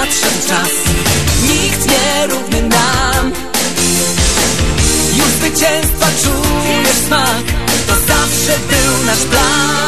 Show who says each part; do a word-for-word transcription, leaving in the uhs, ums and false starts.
Speaker 1: nadszedł czas, nikt nierówny nam. Już zwycięstwa czujesz smak, to zawsze był nasz plan.